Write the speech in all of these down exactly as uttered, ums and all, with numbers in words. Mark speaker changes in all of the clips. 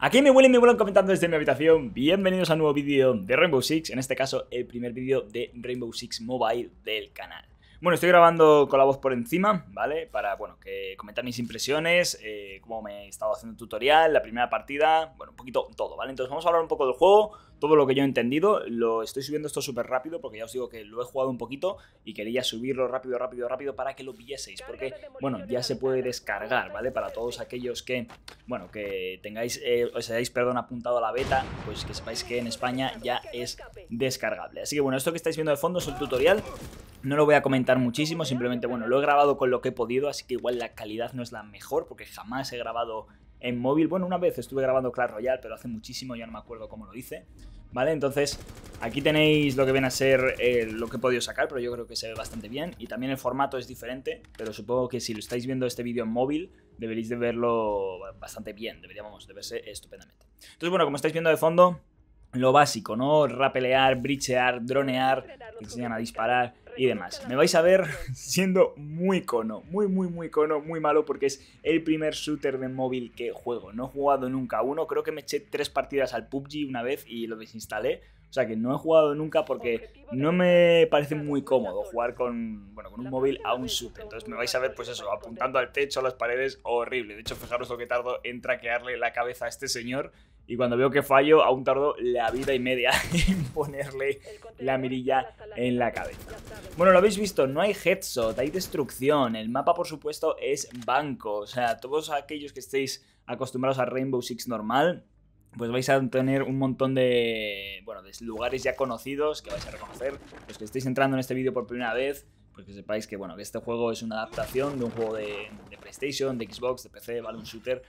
Speaker 1: Aquí me huelen, me vuelan comentando desde mi habitación. Bienvenidos a un nuevo vídeo de Rainbow Six. En este caso, el primer vídeo de Rainbow Six Mobile del canal. Bueno, estoy grabando con la voz por encima, ¿vale? Para, bueno, que comentar mis impresiones, eh, cómo me he estado haciendo el tutorial, la primera partida, bueno, un poquito todo, ¿vale? Entonces vamos a hablar un poco del juego, todo lo que yo he entendido. Lo estoy subiendo esto súper rápido porque ya os digo que lo he jugado un poquito y quería subirlo rápido, rápido, rápido para que lo vieseis. Porque, bueno, ya se puede descargar, ¿vale? Para todos aquellos que, bueno, que tengáis, eh, os hayáis, perdón, apuntado a la beta, pues que sepáis que en España ya es descargable. Así que, bueno, esto que estáis viendo de fondo es el tutorial. No lo voy a comentar muchísimo, simplemente, bueno, lo he grabado con lo que he podido, así que igual la calidad no es la mejor, porque jamás he grabado en móvil. Bueno, una vez estuve grabando Clash Royale, pero hace muchísimo, ya no me acuerdo cómo lo hice, ¿vale? Entonces, aquí tenéis lo que viene a ser eh, lo que he podido sacar, pero yo creo que se ve bastante bien. Y también el formato es diferente, pero supongo que si lo estáis viendo este vídeo en móvil, deberéis de verlo bastante bien, deberíamos de verse estupendamente. Entonces, bueno, como estáis viendo de fondo, lo básico, ¿no? Rapelear, breachear, dronear, te enseñan a disparar y demás. Me vais a ver siendo muy cono, muy, muy, muy cono, muy malo, porque es el primer shooter de móvil que juego. No he jugado nunca uno, creo que me eché tres partidas al P U B G una vez y lo desinstalé. O sea que no he jugado nunca porque no me parece muy cómodo jugar con, bueno, con un móvil a un shooter. Entonces me vais a ver, pues eso, apuntando al techo, a las paredes, horrible. De hecho, fijaros lo que tardo en traquearle la cabeza a este señor. Y cuando veo que fallo, aún tardo la vida y media en ponerle la mirilla en la cabeza. Bueno, lo habéis visto, no hay headshot, hay destrucción. El mapa, por supuesto, es banco. O sea, todos aquellos que estéis acostumbrados a Rainbow Six normal, pues vais a tener un montón de, bueno, de lugares ya conocidos que vais a reconocer. Los que estéis entrando en este vídeo por primera vez, pues que sepáis que, bueno, que este juego es una adaptación de un juego de, de PlayStation, de Xbox, de P C, ¿vale? Un shooter.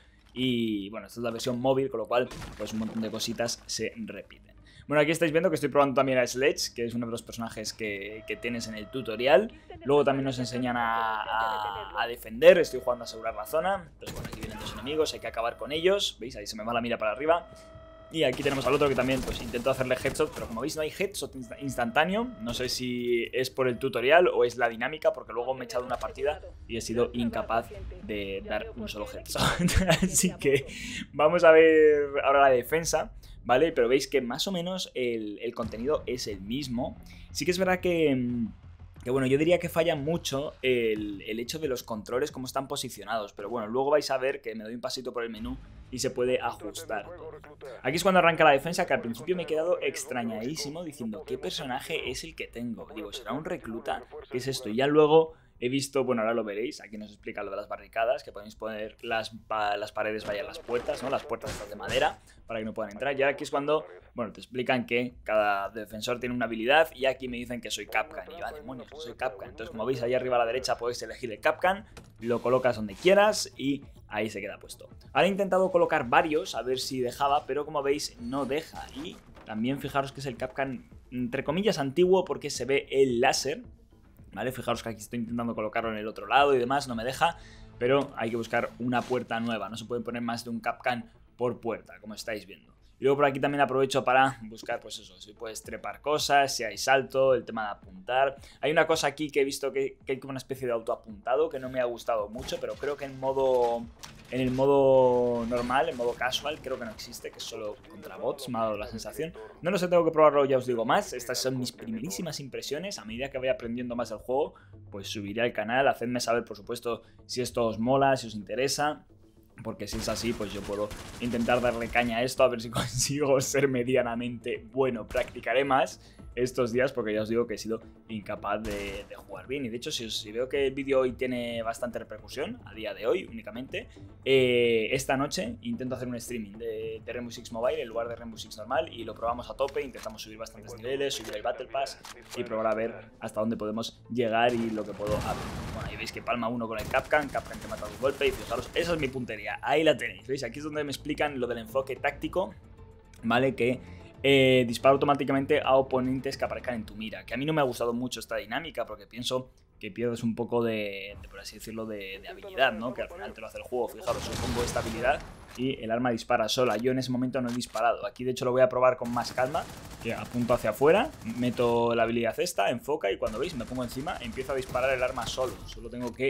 Speaker 1: Y bueno, esta es la versión móvil, con lo cual pues un montón de cositas se repiten. Bueno, aquí estáis viendo que estoy probando también a Sledge, que es uno de los personajes que, que tienes en el tutorial. Luego también nos enseñan a, a, a defender, estoy jugando a asegurar la zona. Entonces bueno, aquí vienen dos enemigos, hay que acabar con ellos. ¿Veis? Ahí se me va la mira para arriba. Y aquí tenemos al otro que también pues intento hacerle headshot, pero como veis no hay headshot instantáneo. No sé si es por el tutorial o es la dinámica, porque luego me he echado una partida y he sido incapaz de dar un solo headshot. Así que vamos a ver ahora la defensa, ¿vale? Pero veis que más o menos el, el contenido es el mismo. Sí que es verdad que... Que bueno, yo diría que falla mucho el, el hecho de los controles, cómo están posicionados. Pero bueno, luego vais a ver que me doy un pasito por el menú y se puede ajustar todo. Aquí es cuando arranca la defensa, que al principio me he quedado extrañadísimo diciendo ¿qué personaje es el que tengo? Digo, ¿será un recluta? ¿Qué es esto? Y ya luego he visto, bueno, ahora lo veréis, aquí nos explica lo de las barricadas, que podéis poner las, pa, las paredes, vaya, las puertas, ¿no? Las puertas estas de madera, para que no puedan entrar. Y aquí es cuando, bueno, te explican que cada defensor tiene una habilidad y aquí me dicen que soy Kapkan. Y yo, ah, demonios, que soy Kapkan. Entonces, como veis, ahí arriba a la derecha podéis elegir el Kapkan, lo colocas donde quieras y ahí se queda puesto. Ahora he intentado colocar varios, a ver si dejaba, pero como veis, no deja. Y también fijaros que es el Kapkan, entre comillas, antiguo, porque se ve el láser. ¿Vale? Fijaros que aquí estoy intentando colocarlo en el otro lado y demás, no me deja, pero hay que buscar una puerta nueva, no se puede poner más de un Kapkan por puerta, como estáis viendo. Y luego por aquí también aprovecho para buscar, pues eso, si puedes trepar cosas, si hay salto, el tema de apuntar. Hay una cosa aquí que he visto que, que hay como una especie de autoapuntado que no me ha gustado mucho, pero creo que en modo... En el modo normal, en modo casual, creo que no existe, que es solo contra bots, me ha dado la sensación. No lo sé, tengo que probarlo, ya os digo más. Estas son mis primerísimas impresiones. A medida que vaya aprendiendo más del juego, pues subiré al canal. Hacedme saber, por supuesto, si esto os mola, si os interesa. Porque si es así, pues yo puedo intentar darle caña a esto, a ver si consigo ser medianamente bueno. Practicaré más estos días porque ya os digo que he sido incapaz de, de jugar bien. Y de hecho, si, os, si veo que el vídeo hoy tiene bastante repercusión, a día de hoy únicamente, eh, esta noche intento hacer un streaming de, de Rainbow Six Mobile en lugar de Rainbow Six normal y lo probamos a tope, intentamos subir bastantes niveles, subir el Battle Pass y probar a ver hasta dónde podemos llegar y lo que puedo aprender. Bueno, ahí veis que palma uno con el Kapkan, Kapkan que mata de un golpe y fijaros, esa es mi puntería, ahí la tenéis, ¿veis? Aquí es donde me explican lo del enfoque táctico, ¿vale? Que eh, dispara automáticamente a oponentes que aparezcan en tu mira, que a mí no me ha gustado mucho esta dinámica porque pienso que pierdes un poco de, de por así decirlo, de, de habilidad, ¿no? Que al final te lo hace el juego. Fijaros, yo pongo esta habilidad y el arma dispara sola. Yo en ese momento no he disparado. Aquí de hecho lo voy a probar con más calma, que apunto hacia afuera, meto la habilidad esta, enfoca y cuando veis me pongo encima, empiezo a disparar el arma solo. Solo tengo que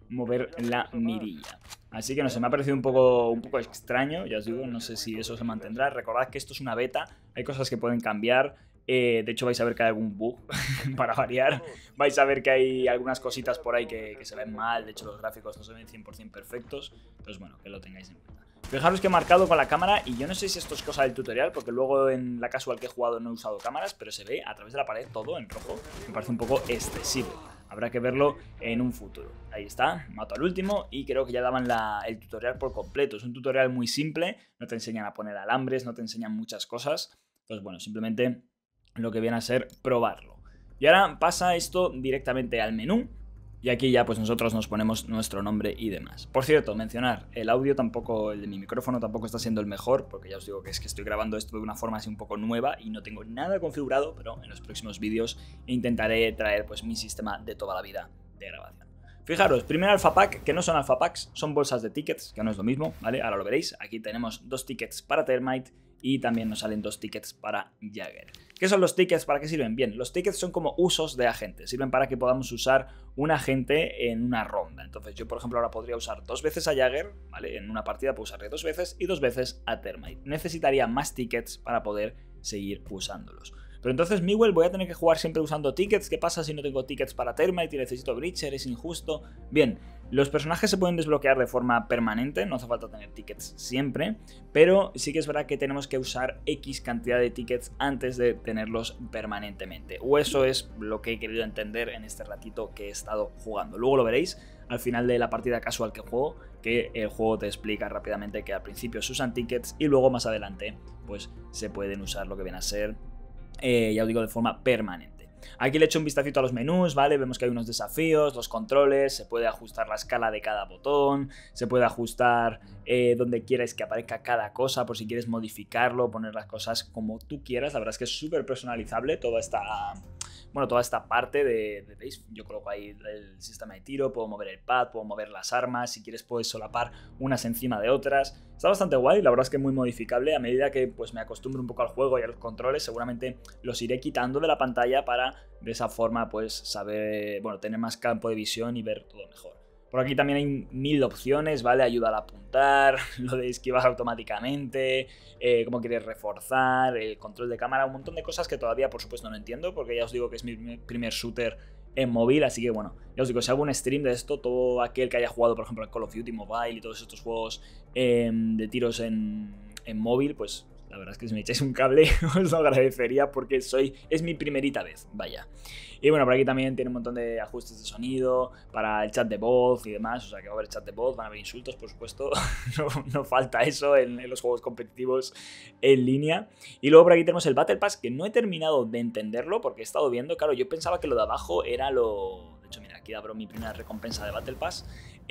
Speaker 1: mover la mirilla. Así que no sé, me ha parecido un poco, un poco extraño, ya os digo, no sé si eso se mantendrá. Recordad que esto es una beta, hay cosas que pueden cambiar. Eh, de hecho vais a ver que hay algún bug para variar. Vais a ver que hay algunas cositas por ahí que, que se ven mal. De hecho los gráficos no se ven cien por cien perfectos. Entonces bueno, que lo tengáis en cuenta. Fijaros que he marcado con la cámara y yo no sé si esto es cosa del tutorial, porque luego en la casual que he jugado no he usado cámaras, pero se ve a través de la pared todo en rojo. Me parece un poco excesivo. Habrá que verlo en un futuro. Ahí está, mato al último y creo que ya daban la, el tutorial por completo. Es un tutorial muy simple, no te enseñan a poner alambres, no te enseñan muchas cosas. Entonces bueno, simplemente lo que viene a ser probarlo. Y ahora pasa esto directamente al menú. Y aquí ya pues nosotros nos ponemos nuestro nombre y demás. Por cierto, mencionar, el audio tampoco, el de mi micrófono tampoco está siendo el mejor, porque ya os digo que es que estoy grabando esto de una forma así un poco nueva y no tengo nada configurado, pero en los próximos vídeos intentaré traer pues mi sistema de toda la vida de grabación. Fijaros, primer alpha pack, que no son alpha packs, son bolsas de tickets, que no es lo mismo, ¿vale? Ahora lo veréis, aquí tenemos dos tickets para Termite y también nos salen dos tickets para Jagger. ¿Qué son los tickets? ¿Para qué sirven? Bien, los tickets son como usos de agentes, sirven para que podamos usar un agente en una ronda. Entonces yo, por ejemplo, ahora podría usar dos veces a Jagger, ¿vale? En una partida puedo usarle dos veces y dos veces a Termite. Necesitaría más tickets para poder seguir usándolos. Pero entonces, Miguel, voy a tener que jugar siempre usando tickets. ¿Qué pasa si no tengo tickets para Termite y necesito Breacher? ¿Es injusto? Bien, los personajes se pueden desbloquear de forma permanente, no hace falta tener tickets siempre, pero sí que es verdad que tenemos que usar X cantidad de tickets antes de tenerlos permanentemente. O eso es lo que he querido entender en este ratito que he estado jugando. Luego lo veréis al final de la partida casual que juego, que el juego te explica rápidamente que al principio se usan tickets y luego más adelante pues se pueden usar lo que viene a ser, eh, ya os digo, de forma permanente. Aquí le echo un vistacito a los menús, ¿vale? Vemos que hay unos desafíos, los controles, se puede ajustar la escala de cada botón, se puede ajustar eh, donde quieras que aparezca cada cosa, por si quieres modificarlo, poner las cosas como tú quieras. La verdad es que es súper personalizable toda esta, bueno, toda esta parte de, de, ¿veis? Yo coloco ahí el sistema de tiro, puedo mover el pad, puedo mover las armas, si quieres puedes solapar unas encima de otras. Está bastante guay, la verdad es que muy modificable. A medida que pues, me acostumbro un poco al juego y a los controles, seguramente los iré quitando de la pantalla para de esa forma pues saber, bueno, tener más campo de visión y ver todo mejor. Por aquí también hay mil opciones, ¿vale? Ayuda al apuntar, lo de esquivar automáticamente, eh, cómo quieres reforzar, el control de cámara, un montón de cosas que todavía por supuesto no entiendo, porque ya os digo que es mi primer shooter en móvil, así que bueno, ya os digo, si hago un stream de esto, todo aquel que haya jugado por ejemplo el Call of Duty Mobile y todos estos juegos eh, de tiros en, en móvil, pues la verdad es que si me echáis un cable os lo agradecería porque soy, es mi primerita vez, vaya. Y bueno, por aquí también tiene un montón de ajustes de sonido para el chat de voz y demás, o sea que va a haber chat de voz, van a haber insultos por supuesto, no, no falta eso en, en los juegos competitivos en línea. Y luego por aquí tenemos el Battle Pass, que no he terminado de entenderlo porque he estado viendo, claro, yo pensaba que lo de abajo era lo... De hecho, mira, aquí abro mi primera recompensa de Battle Pass,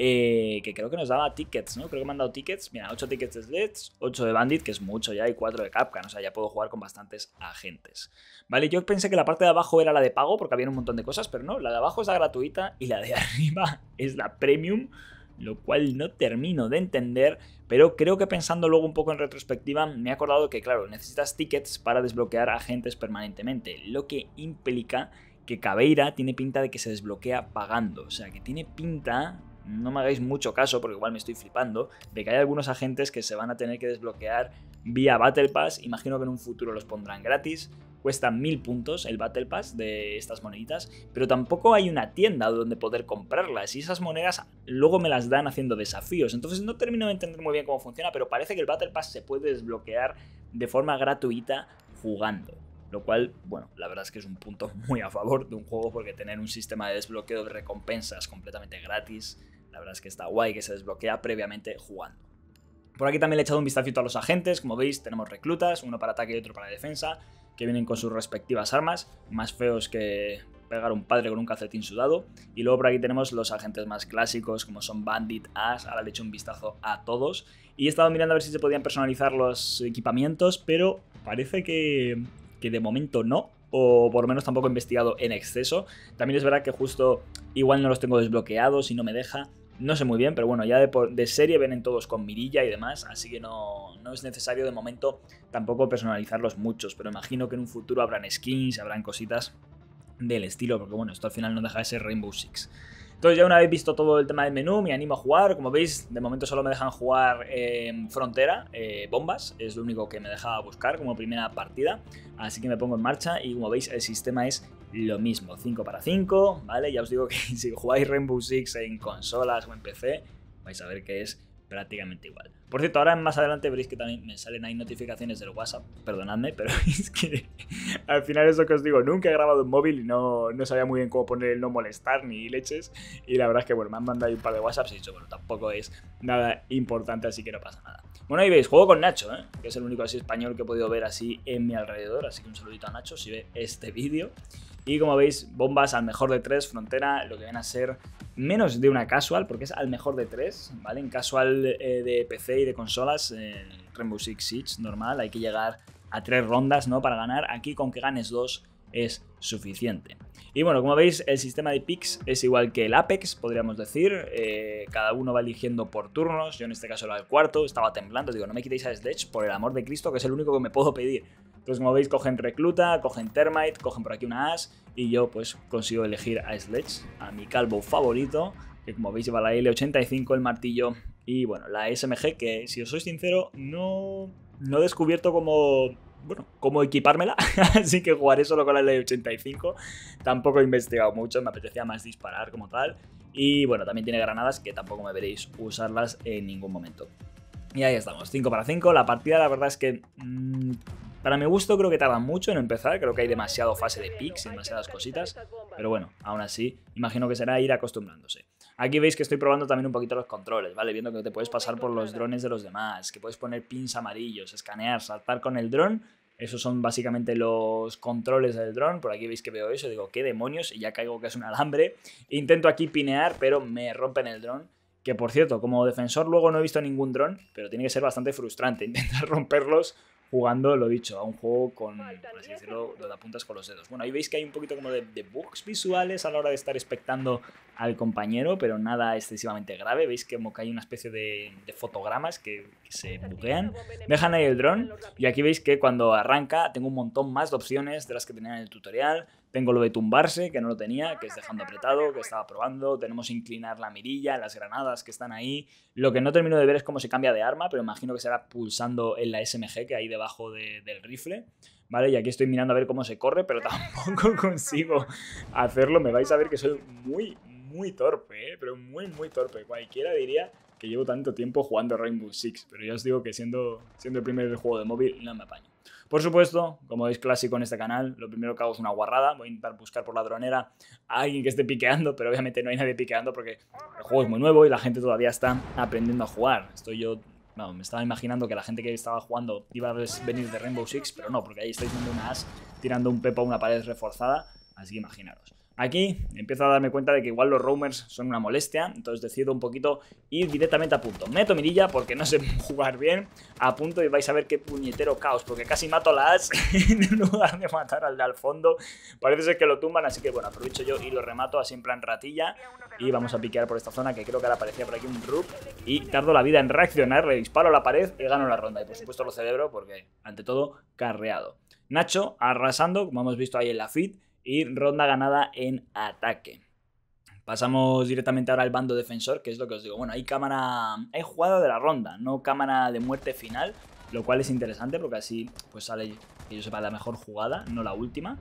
Speaker 1: eh, que creo que nos daba tickets, ¿no? Creo que me han dado tickets, mira, ocho tickets de Sledge, ocho de Bandit, que es mucho ya, y cuatro de Capcan, o sea, ya puedo jugar con bastantes agentes. Vale, yo pensé que la parte de abajo era la de pago porque había un montón de cosas, pero no, la de abajo es la gratuita y la de arriba es la premium, lo cual no termino de entender, pero creo que pensando luego un poco en retrospectiva me he acordado que, claro, necesitas tickets para desbloquear agentes permanentemente, lo que implica que Caveira tiene pinta de que se desbloquea pagando, o sea, que tiene pinta, no me hagáis mucho caso porque igual me estoy flipando, de que hay algunos agentes que se van a tener que desbloquear vía Battle Pass, imagino que en un futuro los pondrán gratis. Cuesta mil puntos el Battle Pass de estas moneditas, pero tampoco hay una tienda donde poder comprarlas y esas monedas luego me las dan haciendo desafíos, entonces no termino de entender muy bien cómo funciona, pero parece que el Battle Pass se puede desbloquear de forma gratuita jugando. Lo cual, bueno, la verdad es que es un punto muy a favor de un juego porque tener un sistema de desbloqueo de recompensas completamente gratis, la verdad es que está guay que se desbloquea previamente jugando. Por aquí también le he echado un vistacito a los agentes, como veis tenemos reclutas, uno para ataque y otro para defensa, que vienen con sus respectivas armas, más feos que pegar un padre con un calcetín sudado. Y luego por aquí tenemos los agentes más clásicos como son Bandit, Ash, ahora le he hecho un vistazo a todos. Y he estado mirando a ver si se podían personalizar los equipamientos, pero parece que... que de momento no, o por lo menos tampoco he investigado en exceso. También es verdad que justo igual no los tengo desbloqueados y no me deja, no sé muy bien, pero bueno, ya de, por, de serie vienen todos con mirilla y demás, así que no, no es necesario de momento tampoco personalizarlos muchos, pero imagino que en un futuro habrán skins, habrán cositas del estilo, porque bueno, esto al final no deja de ser Rainbow Six. Entonces ya una vez visto todo el tema del menú, me animo a jugar. Como veis, de momento solo me dejan jugar eh, Frontera, eh, bombas, es lo único que me deja buscar como primera partida. Así que me pongo en marcha y como veis el sistema es lo mismo, cinco para cinco, ¿vale? Ya os digo que si jugáis Rainbow Six en consolas o en P C, vais a ver que es prácticamente igual. Por cierto, ahora más adelante veréis que también me salen ahí notificaciones del WhatsApp, perdonadme, pero es que al final es lo que os digo, nunca he grabado en móvil y no, no sabía muy bien cómo poner el no molestar ni leches, y la verdad es que bueno, me han mandado un par de WhatsApps y he dicho, bueno, tampoco es nada importante, así que no pasa nada. Bueno, ahí veis, juego con Nacho, ¿eh? Que es el único así español que he podido ver así en mi alrededor, así que un saludito a Nacho si ve este vídeo. Y como veis, bombas al mejor de tres, Frontera, lo que viene a ser menos de una casual, porque es al mejor de tres, ¿vale? En casual eh, de P C y de consolas, en Rainbow Six Siege normal, hay que llegar a tres rondas, ¿no? Para ganar. Aquí con que ganes dos es suficiente. Y bueno, como veis, el sistema de picks es igual que el Apex, podríamos decir. Eh, cada uno va eligiendo por turnos. Yo en este caso era el cuarto, estaba temblando. Digo, no me quitéis a Sledge, por el amor de Cristo, que es el único que me puedo pedir. Entonces, como veis, cogen Recluta, cogen Termite, cogen por aquí una As. Y yo, pues, consigo elegir a Sledge, a mi calvo favorito, que como veis lleva la L ochenta y cinco, el martillo. Y bueno, la S M G, que si os soy sincero, no, no he descubierto cómo... Bueno, cómo equipármela, así que jugaré solo con la L ochenta y cinco. Tampoco he investigado mucho, me apetecía más disparar como tal. Y bueno, también tiene granadas que tampoco me veréis usarlas en ningún momento. Y ahí estamos, cinco para cinco. La partida la verdad es que mmm, para mi gusto creo que tarda mucho en empezar. Creo que hay demasiado fase de picks y demasiadas cositas. Pero bueno, aún así, imagino que será ir acostumbrándose. Aquí veis que estoy probando también un poquito los controles, ¿vale? Viendo que te puedes pasar por los drones de los demás, que puedes poner pins amarillos, escanear, saltar con el dron. Esos son básicamente los controles del dron. Por aquí veis que veo eso, digo, ¿qué demonios? Y ya caigo que es un alambre. Intento aquí pinear, pero me rompen el dron. Que por cierto, como defensor luego no he visto ningún dron, pero tiene que ser bastante frustrante intentar romperlos jugando, lo dicho, a un juego con, por así decirlo, donde apuntas con los dedos. Bueno, ahí veis que hay un poquito como de, de bugs visuales a la hora de estar expectando al compañero, pero nada excesivamente grave. Veis que como que hay una especie de, de fotogramas que, que se buguean. Dejan ahí el dron y aquí veis que cuando arranca tengo un montón más de opciones de las que tenía en el tutorial. Tengo lo de tumbarse, que no lo tenía, que es dejando apretado, que estaba probando. Tenemos inclinar la mirilla, las granadas que están ahí. Lo que no termino de ver es cómo se cambia de arma, pero imagino que será pulsando en la S M G que hay debajo de, del rifle. ¿Vale? Y aquí estoy mirando a ver cómo se corre, pero tampoco consigo hacerlo. Me vais a ver que soy muy, muy torpe, ¿eh? Pero muy, muy torpe. Cualquiera diría que llevo tanto tiempo jugando Rainbow Six, pero ya os digo que siendo, siendo el primer juego de móvil no me apaño. Por supuesto, como es clásico en este canal, lo primero que hago es una guarrada. Voy a intentar buscar por la dronera a alguien que esté piqueando, pero obviamente no hay nadie piqueando porque el juego es muy nuevo y la gente todavía está aprendiendo a jugar. Estoy yo... No, me estaba imaginando que la gente que estaba jugando iba a venir de Rainbow Six, pero no, porque ahí estáis viendo una As tirando un pepo a una pared reforzada, así que imaginaros. Aquí empiezo a darme cuenta de que igual los roamers son una molestia, entonces decido un poquito ir directamente a punto. Meto mirilla porque no sé jugar bien, a punto y vais a ver qué puñetero caos, porque casi mato a la As en lugar de matar al de al fondo. Parece ser que lo tumban, así que bueno, aprovecho yo y lo remato así en plan ratilla. Y vamos a piquear por esta zona, que creo que ahora aparecía por aquí un Rook. Y tardo la vida en reaccionar, le disparo a la pared y gano la ronda. Y por supuesto lo celebro porque, ante todo, carreado. Nacho arrasando, como hemos visto ahí en la feed. Y ronda ganada en ataque. Pasamos directamente ahora al bando defensor, que es lo que os digo. Bueno, hay cámara... Hay jugada de la ronda, no cámara de muerte final. Lo cual es interesante porque así pues sale, que yo sepa, la mejor jugada, no la última.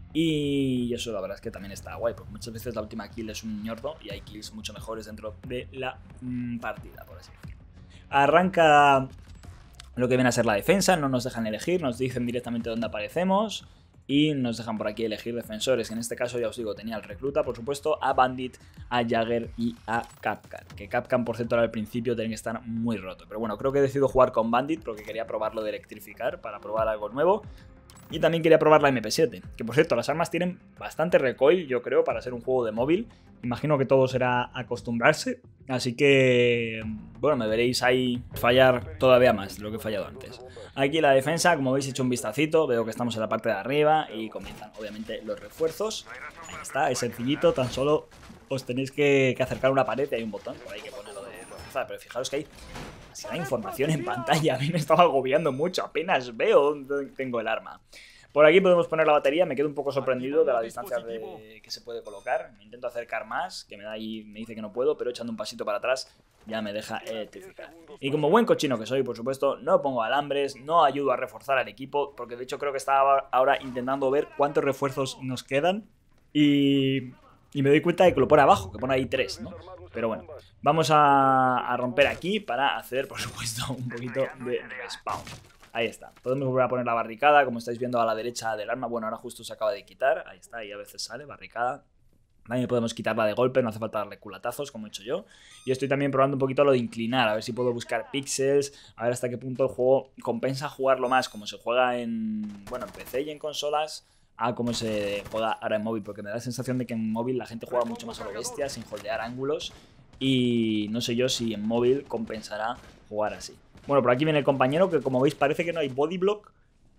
Speaker 1: Y eso la verdad es que también está guay, porque muchas veces la última kill es un ñordo y hay kills mucho mejores dentro de la mmm, partida, por así decirlo. Arranca lo que viene a ser la defensa, no nos dejan elegir, nos dicen directamente dónde aparecemos. Y nos dejan por aquí elegir defensores. En este caso, ya os digo, tenía al Recluta, por supuesto, a Bandit, a Jagger y a Kapkan. Que Kapkan, por cierto, al principio tiene que estar muy roto. Pero bueno, creo que he decidido jugar con Bandit porque quería probarlo de electrificar para probar algo nuevo. Y también quería probar la M P siete. Que por cierto, las armas tienen bastante recoil, yo creo, para ser un juego de móvil. Imagino que todo será acostumbrarse. Así que, bueno, me veréis ahí fallar todavía más de lo que he fallado antes. Aquí la defensa, como veis, he hecho un vistacito. Veo que estamos en la parte de arriba y comienzan, obviamente, los refuerzos. Ahí está, es sencillito. Tan solo os tenéis que, que acercar a una pared y hay un botón por ahí que pone lo de reforzar. Pero fijaros que hay demasiada información en pantalla. A mí me estaba agobiando mucho. Apenas veo dónde tengo el arma. Por aquí podemos poner la batería. Me quedo un poco sorprendido de la distancia de... que se puede colocar. Me intento acercar más, que me da ahí, me dice que no puedo, pero echando un pasito para atrás ya me deja electrificar. Y como buen cochino que soy, por supuesto, no pongo alambres, no ayudo a reforzar al equipo, porque de hecho creo que estaba ahora intentando ver cuántos refuerzos nos quedan y... Y me doy cuenta de que lo pone abajo, que pone ahí tres, ¿no? Pero bueno, vamos a, a romper aquí para hacer, por supuesto, un poquito de respawn. Ahí está. Podemos volver a poner la barricada, como estáis viendo a la derecha del arma. Bueno, ahora justo se acaba de quitar. Ahí está, y a veces sale, barricada. También podemos quitarla de golpe, no hace falta darle culatazos, como he hecho yo. Y estoy también probando un poquito lo de inclinar, a ver si puedo buscar píxeles, a ver hasta qué punto el juego compensa jugarlo más, como se juega en, bueno, en P C y en consolas, a cómo se juega ahora en móvil, porque me da la sensación de que en móvil la gente juega mucho más a lo bestia, sin holdear ángulos, y no sé yo si en móvil compensará jugar así. Bueno, por aquí viene el compañero, que como veis parece que no hay body block,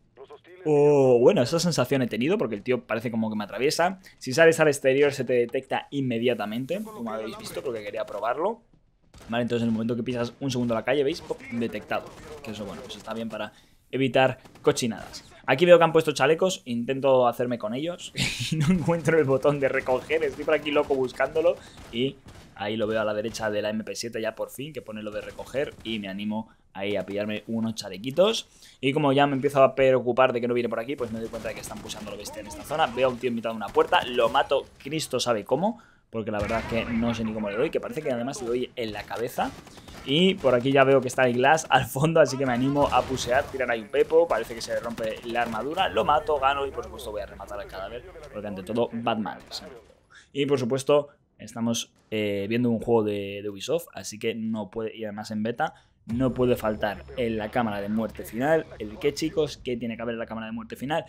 Speaker 1: o bueno, esa sensación he tenido, porque el tío parece como que me atraviesa. Si sales al exterior se te detecta inmediatamente, como habéis visto, porque quería probarlo. Vale, entonces en el momento que pisas un segundo a la calle, ¿veis? ¡Pop! Detectado. Que eso, bueno, pues está bien para evitar cochinadas. Aquí veo que han puesto chalecos, intento hacerme con ellos y no encuentro el botón de recoger, estoy por aquí loco buscándolo y ahí lo veo a la derecha de la M P siete ya por fin, que pone lo de recoger y me animo ahí a pillarme unos chalequitos. Y como ya me empiezo a preocupar de que no viene por aquí, pues me doy cuenta de que están pulsando lo bestia en esta zona. Veo a un tío invitado a una puerta, lo mato, Cristo sabe cómo, porque la verdad es que no sé ni cómo le doy, que parece que además le doy en la cabeza. Y por aquí ya veo que está el Glass al fondo, así que me animo a pusear, tirar ahí un pepo, parece que se le rompe la armadura, lo mato, gano y por supuesto voy a rematar al cadáver, porque ante todo Batman. Y por supuesto estamos eh, viendo un juego de, de Ubisoft, así que no puede, y además en beta, no puede faltar en la cámara de muerte final. ¿El qué, chicos? ¿Qué tiene que haber en la cámara de muerte final?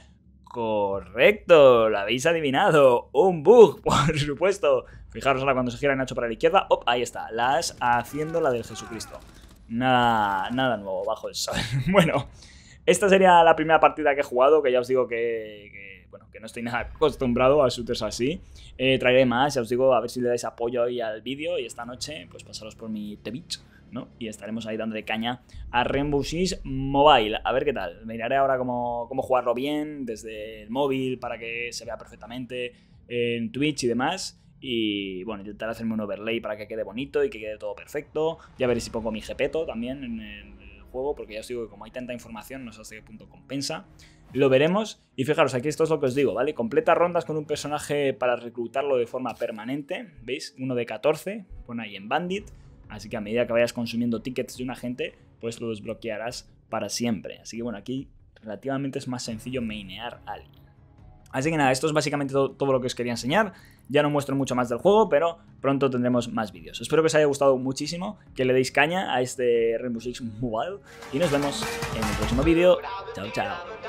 Speaker 1: Correcto, lo habéis adivinado, un bug, por supuesto. Fijaros ahora cuando se gira Nacho para la izquierda, ¡op! Ahí está, la As haciendo la del Jesucristo. Nada, nada nuevo bajo el sol. Bueno, esta sería la primera partida que he jugado, que ya os digo que, que bueno, que no estoy nada acostumbrado a shooters así. Eh, traeré más, ya os digo, a ver si le dais apoyo ahí al vídeo y esta noche, pues pasaros por mi Twitch, ¿no? Y estaremos ahí dándole caña a Rainbow Six Mobile. A ver qué tal. Miraré ahora cómo, cómo jugarlo bien desde el móvil para que se vea perfectamente en Twitch y demás. Y bueno, intentar hacerme un overlay para que quede bonito y que quede todo perfecto. Ya veré si pongo mi Gepeto también en el juego, porque ya os digo que como hay tanta información, no sé hasta qué punto compensa. Lo veremos. Y fijaros, aquí esto es lo que os digo, ¿vale? Completa rondas con un personaje para reclutarlo de forma permanente. ¿Veis? Uno de catorce. Pone ahí en Bandit. Así que a medida que vayas consumiendo tickets de un agente, pues lo desbloquearás para siempre. Así que bueno, aquí relativamente es más sencillo mainear a alguien. Así que nada, esto es básicamente todo, todo lo que os quería enseñar. Ya no muestro mucho más del juego, pero pronto tendremos más vídeos. Espero que os haya gustado muchísimo, que le deis caña a este Rainbow Six Mobile. Y nos vemos en el próximo vídeo. Chao, chao.